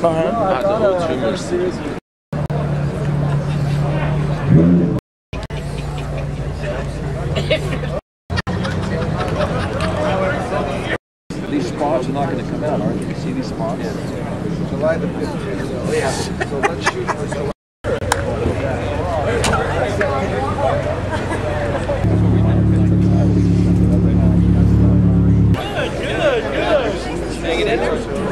the O2 These spots are not going to come out, are they? You see these spots? Yeah. July the 15th. Yeah. So let's shoot for July. Good. Hang it in there.